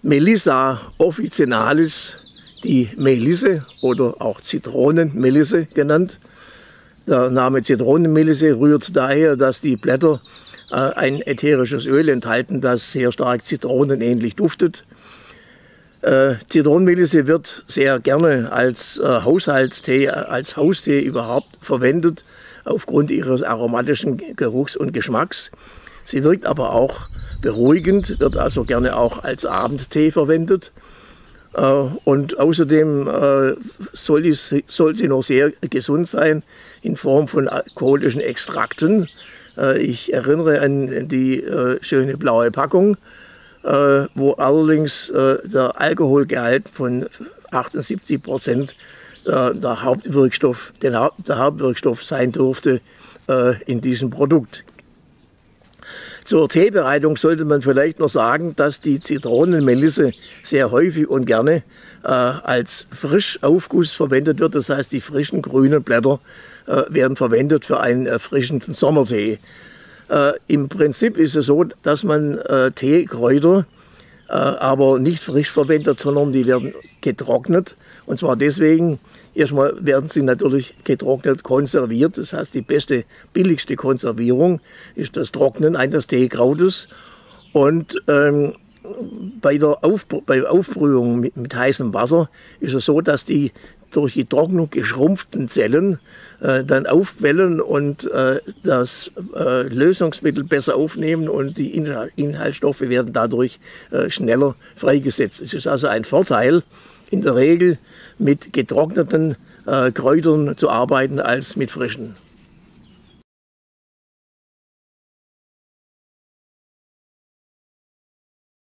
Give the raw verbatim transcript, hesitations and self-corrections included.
Melissa officinalis, die Melisse oder auch Zitronenmelisse genannt. Der Name Zitronenmelisse rührt daher, dass die Blätter äh, ein ätherisches Öl enthalten, das sehr stark zitronenähnlich duftet. Äh, Zitronenmelisse wird sehr gerne als äh, Haushaltstee, als Haustee überhaupt verwendet, aufgrund ihres aromatischen Geruchs und Geschmacks. Sie wirkt aber auch beruhigend, wird also gerne auch als Abendtee verwendet. Und außerdem soll, die, soll sie noch sehr gesund sein in Form von alkoholischen Extrakten. Ich erinnere an die schöne blaue Packung, wo allerdings der Alkoholgehalt von achtundsiebzig Prozent der Hauptwirkstoff, der Hauptwirkstoff sein durfte in diesem Produkt. Zur Teebereitung sollte man vielleicht noch sagen, dass die Zitronenmelisse sehr häufig und gerne äh, als Frischaufguss verwendet wird. Das heißt, die frischen grünen Blätter äh, werden verwendet für einen erfrischenden Sommertee. Äh, Im Prinzip ist es so, dass man äh, Teekräuter äh, aber nicht frisch verwendet, sondern die werden getrocknet. Und zwar deswegen, erstmal werden sie natürlich getrocknet konserviert. Das heißt, die beste, billigste Konservierung ist das Trocknen eines Teekrautes. Und ähm, bei der Aufbr bei Aufbrühung mit, mit heißem Wasser ist es so, dass die durch die Trocknung geschrumpften Zellen äh, dann aufquellen und äh, das äh, Lösungsmittel besser aufnehmen und die Inhal Inhaltsstoffe werden dadurch äh, schneller freigesetzt. Es ist also ein Vorteil, in der Regel mit getrockneten äh, Kräutern zu arbeiten als mit frischen.